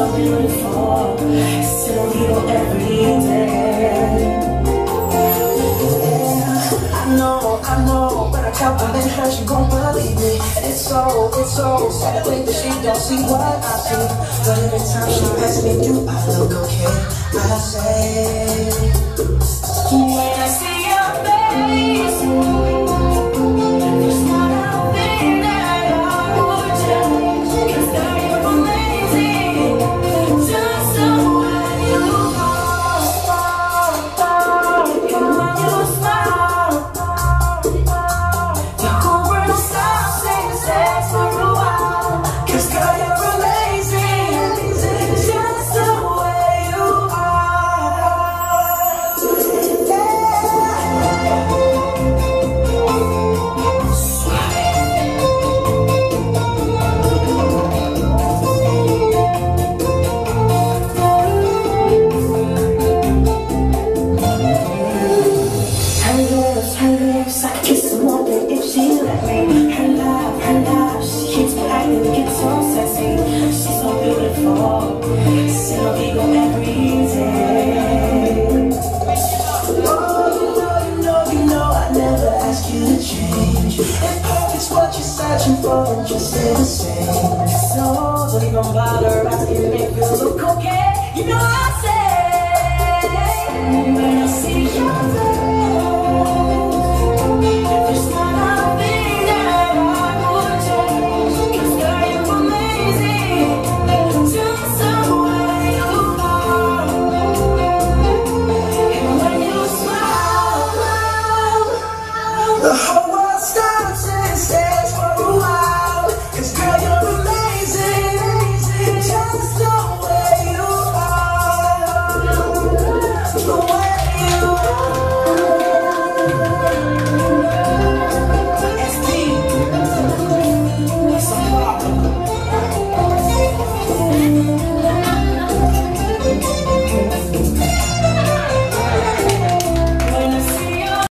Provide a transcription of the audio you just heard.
so beautiful, still you every day. I know, when I compliment her, she gon' believe me. And it's so sad to think that she don't see what I see. But every time she passes me through, I look okay. I say, when I see your face, there's not a thing that I would change. 'Cause girl, you're amazing, just the way you are. And when you smile, the whole world stops saying sex for a while. 'Cause girl, you're amazing, just the way you are. Her lips, I could kiss her more than if she let me. Her love, she keeps me acting, gets so sexy. She's so beautiful, still ego every day. Oh, you know, I never ask you to change. If perfect's what you're searching for, then just stay the same. So don't even bother asking if you look okay. You know I say